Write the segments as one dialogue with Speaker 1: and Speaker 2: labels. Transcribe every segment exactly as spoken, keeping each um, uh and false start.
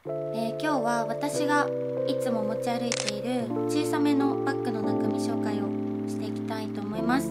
Speaker 1: えー、今日は私がいつも持ち歩いている小さめのバッグの中身紹介をしていきたいと思います。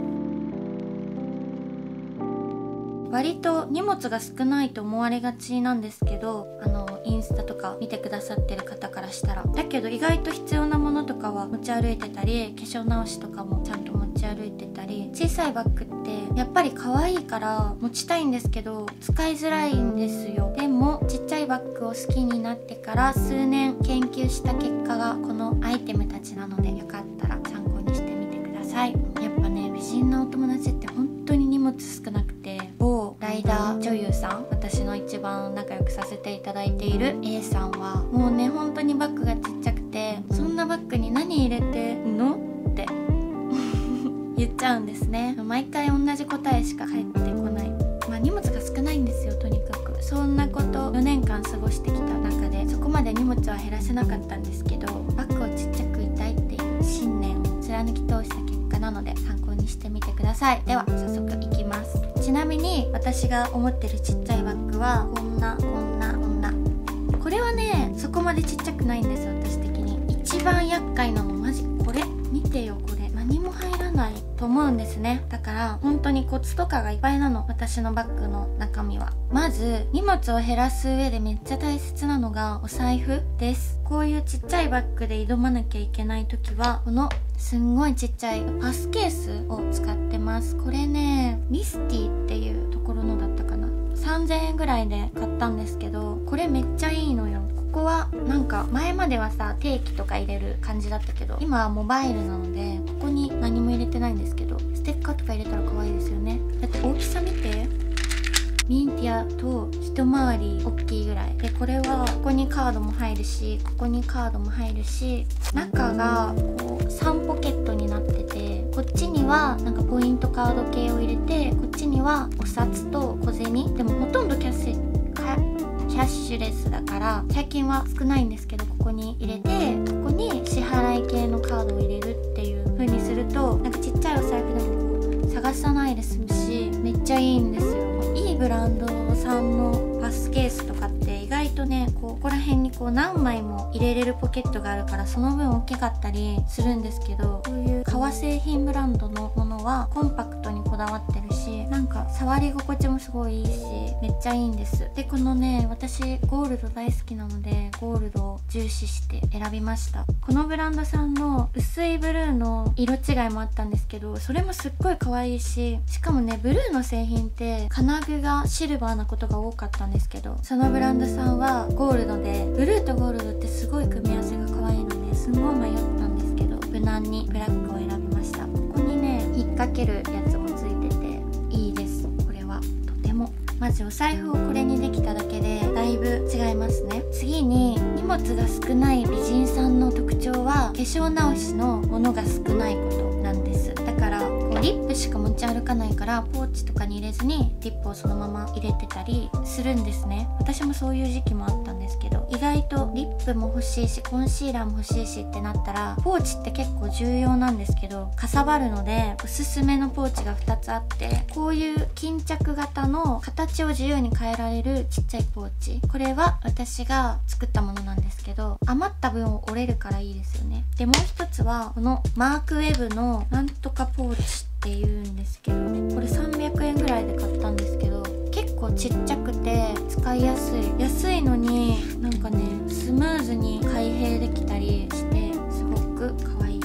Speaker 1: 割と荷物が少ないと思われがちなんですけど、あのインスタとか見てくださってる方からしたら、だけど意外と必要なものとかは持ち歩いてたり、化粧直しとかもちゃんと持ち歩いてたり、小さいバッグってやっぱり可愛いから持ちたいんですけど使いづらいんですよ。でもちっちゃいバッグを好きになってから数年研究した結果がこのアイテムたちなので、よかったら参考にしてみてください。やっぱね、美人なお友達って本当に荷物少なくて、某ライダー女優さん、私の一番仲良くさせていただいている A さんはもうね、本当にバッグがちっちゃくて、そんなバッグに何入れてんのって言っちゃうんですね。毎回同じ答えしか返ってこない。まあ荷物が少ないんですよ、とにかく。そんなことよねんかん過ごしてきた中で、そこまで荷物は減らせなかったんですけど、バッグをちっちゃくいたいっていう信念を貫き通した結果なので、参考にしてみてください。では早速いきます。ちなみに私が思ってるちっちゃいバッグはこんなこんなこんな、これはねそこまでちっちゃくないんですよ、私的に。一番厄介なのマジこれ見てよ、これ何も入らないと思うんですね。だから本当にコツとかがいっぱいなの、私のバッグの中身は。まず荷物を減らす上でめっちゃ大切なのがお財布です。こういうちっちゃいバッグで挑まなきゃいけない時は、このすんごいちっちゃいパスケースを使ってます。これねミスティっていうところのだったかな、さんぜんえんぐらいで買ったんですけど、これめっちゃいいのよ。ここはなんか前まではさ定期とか入れる感じだったけど、今はモバイルなのでここに何も入れてないんですけど、ステッカーとか入れたら可愛いですよね。だって大きさ見て、ミンティアと一回り大きいぐらいで、これはここにカードも入るし、ここにカードも入るし、中がこうさんポケットになってて、こっちにはなんかポイントカード系を入れて、こっちにはお札と小銭。でもほとんどキャッシュキャッシュレスだから最近は少ないんですけど、ここに入れて、ここに支払い系のカードを入れるっていう風にすると、なんかちっちゃいお財布でもこう探さないで済むし、めっちゃいいんですよ。いいブランドさんのパスケースとかって意外とね、こうここら辺にこう何枚も入れれるポケットがあるから、その分大きかったりするんですけど、こういう革製品ブランドのものはコンパクトにこだわってるし、なんか触り心地もすごいいいし、めっちゃいいんです。でこのね、私ゴールド大好きなのでゴールドを重視して選びました。このブランドさんの薄いブルーの色違いもあったんですけど、それもすっごい可愛いし、しかもねブルーの製品って金具がシルバーなことが多かったんですけど、そのブランドさんはゴールドで、ブルーとゴールドってすごい組み合わせが可愛いので、すごい迷ったんですけど無難にブラックを選びました。ここにね引っ掛けるやつもついてていいです、これはとても。まずお財布をこれにできただけでだいぶ違いますね。次に荷物が少ない美人さんの特徴は、化粧直しのものが少ないことなんです。だからこうリップしか持ち歩かないから、ポーチとかに入れずにリップをそのまま入れてたりするんですね。私もそういう時期もあったんですけど、意外とリップも欲しいしコンシーラーも欲しいしってなったら、ポーチって結構重要なんですけどかさばるので、おすすめのポーチがふたつあって、こういう巾着型の形を自由に変えられるちっちゃいポーチ、これは私が作ったものなんですけど、余った分を折れるからいいですよね。でもう一つはこのマークウェブのなんとかポーチっていうんですけど、これさんびゃくえんぐらいで買ったんですけど、結構ちっちゃくて使いやすい。安いのになんかねスムーズに開閉できたりしてすごく可愛いです。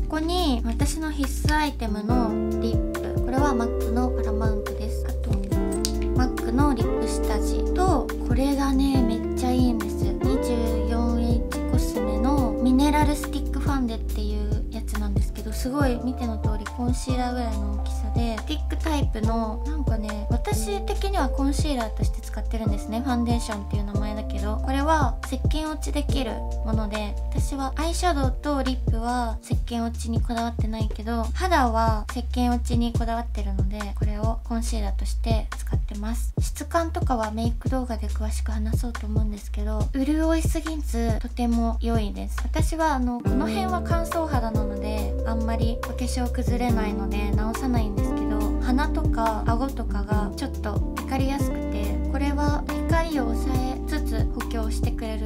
Speaker 1: ここに私の必須アイテムのリップ、これは マック のパラマウントです。あと マック のリップ下地と、これがねめっちゃいいんです。 にじゅうよんエイチ コスメのミネラルスティックファンデっていうやつなんですけど、すごい見ての通りコンシーラーぐらいの大きさで、スティックタイプの、なんかね私的にはコンシーラーとして使ってるんですね。ファンデーションっていう名前だけど、これは石鹸落ちできるもので、私はアイシャドウとリップは石鹸落ちにこだわってないけど、肌は石鹸落ちにこだわってるので、これをコンシーラーとして使ってます。質感とかはメイク動画で詳しく話そうと思うんですけど、潤いすぎずとても良いです。私はあのこの辺は乾燥肌なのであんまりお化粧崩れないので直さないんですけど、鼻とか顎とかがちょっとテカりやすくて、これは光を抑えつつ補強してくれる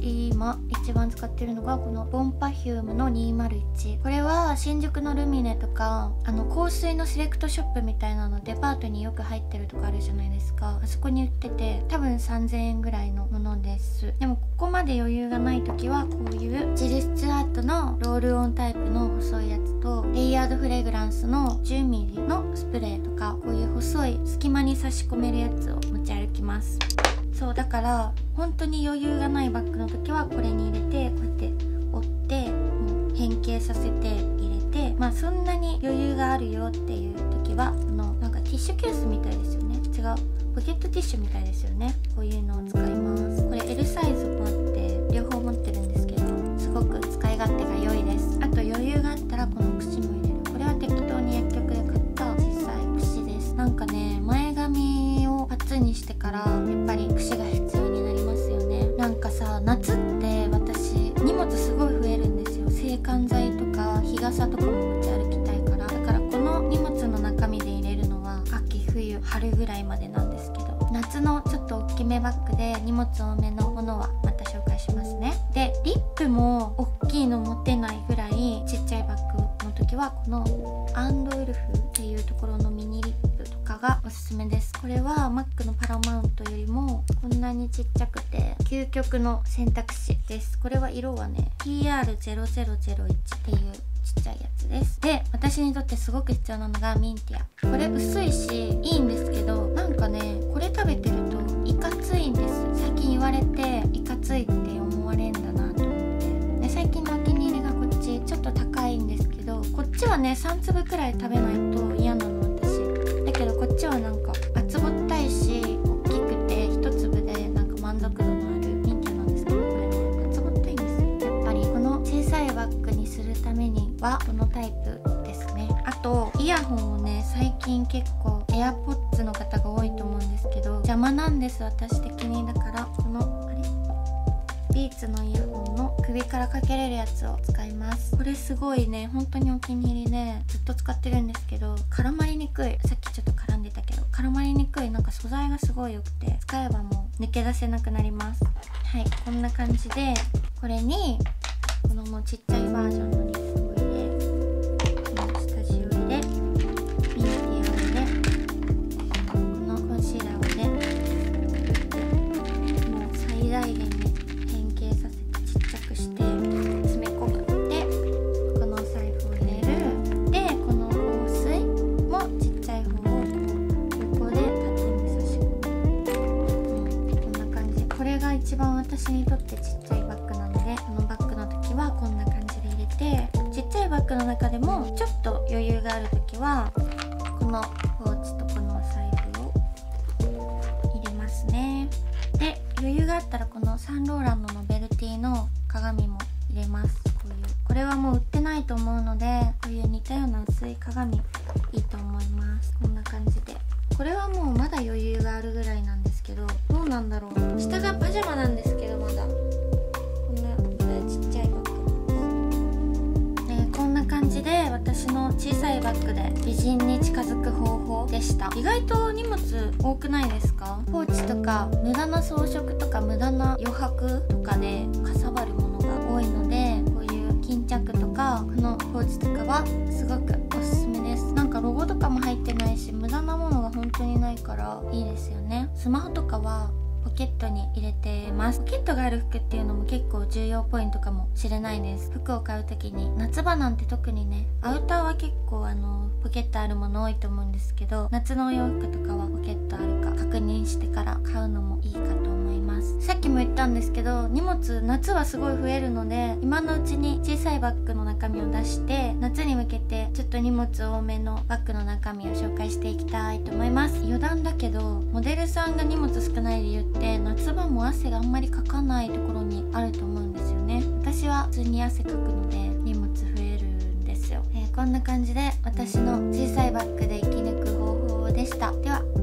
Speaker 1: 今一番使ってるのがこのボンパフュームのにまるいち。これは新宿のルミネとかあの香水のセレクトショップみたいなのデパートによく入ってるとこあるじゃないですか。あそこに売ってて多分さんぜんえんぐらいのものです。でもここまで余裕がない時はこういうジル・スチュアートのロールオンタイプの細いやつとレイヤードフレグランスのじゅうミリのスプレーとか、こういう細い隙間に差し込めるやつを持ち歩きます。そうだから本当に余裕がないバッグの時はこれに入れてこうやって折ってもう変形させて入れて、まあそんなに余裕があるよっていう時はこのなんかティッシュケースみたいですよね。違う、ポケットティッシュみたいですよね。こういうのを使います。これ エル サイズもあって両方持ってるんですけど、すごく使い勝手が良いです。あと余裕があったらこの櫛も入れる。これは適当に薬局で買った小さい櫛です。なんかね、前髪をパツにしてからやっぱり櫛が必要になりますよね。なんかさ、夏って私荷物すごい増えるんですよ。制汗剤とか日傘とかも持ち歩きたいから。だからこの荷物の中身で入れるのは秋冬春ぐらいまでなんですけど、夏のちょっと大きめバッグで荷物多めのものはまた紹介しますね。でリップも大きいの持てないぐらいちっちゃいバッグの時はこのアンドウルフっていうところのミニリップとかがおすすめです。これは マック のパラマウントよりもこんなにちっちゃくて究極の選択肢です。これは色はね ティーアールゼロゼロゼロいち っていうちっちゃいやつです。で私にとってすごく必要なのがミンティア。これ薄いしいいんですけど、なんかねこれ食べてるといかついんです。最近言われていかついって思われんだなと思って。で最近のお気に入りがこっち、ちょっと高いんですけど、こっちはねさんつぶくらい食べないと嫌なの私。だけどこっちはなんか厚ぼったいし大きくてひとつぶでなんか満足度のあるミンティアなんですけど、これね厚ぼったいんですよ。やっぱりこの小さいバッグにするためにはこのタイプですね。あとイヤホンをね最近結構エアポッツの方が多いと思うんですけど邪魔なんです私的に。だからこのあれビーツのイヤホンの首からかけれるやつを使います。これすごいね本当にお気に入りでずっと使ってるんですけど、絡まりにくい。さっきちょっと絡んでたけど絡まりにくい。なんか素材がすごい良くて使えばもう抜け出せなくなります。はい、こんな感じでこれにこのもうちっちゃいバージョンのリップを入れ、この下地を入れ、ミンティアを入れ、このコンシーラーを入れ、もう最大限に変形させてちっちゃくして詰め込む。でこのお財布を入れる。でこの香水もちっちゃい方を横で縦に差し込む、うん、こんな感じ。これが一番私にとってちっちゃいバッグなので、このバッグの時はこんな感じで入れて、ちっちゃいバッグの中でもちょっと余裕がある時はこのポーチとこのお財布を入れますね。で余裕があったらこのサンローランのノベルティの鏡も入れます。こういうこれはもう売ってないと思うので、こういう似たような薄い鏡いいと思います。こんな感じで、これはもうまだ余裕があるぐらいなんですけど、どうなんだろう。下がパジャマなんですけどまだこんなちっちゃいバッグ、えー、こんな感じで私の小さいバッグで美人に近づく方法でした。意外と荷物多くないですか？ポーチとか無駄な装飾とか無駄な余白とかでかさばるものが多いので、こういう巾着とかこのポーチとかはすごくおすすめです。なんかロゴとかも入ってないし無駄なものが本当にないからいいですよね。スマホとかはポケットに入れてます。ポケットがある服っていうのも結構重要ポイントかもしれないです。服を買う時に夏場なんて特にね、アウターは結構あのポケットあるもの多いと思うんですけど、夏のお洋服とかはポケットあるか確認してから買うのもいいかと思います。さっきも言ったんですけど、荷物夏はすごい増えるので今のうちに小さいバッグの中身を出して夏に向けてちょっと荷物多めのバッグの中身を紹介していきたいと思います。余談だけどモデルさんが荷物少ない理由って夏場も汗があんまりかかないところにあると思うんですよね。私は普通に汗かくので荷物増えるんですよ、えー、こんな感じで私の小さいバッグで生き抜く方法でした。では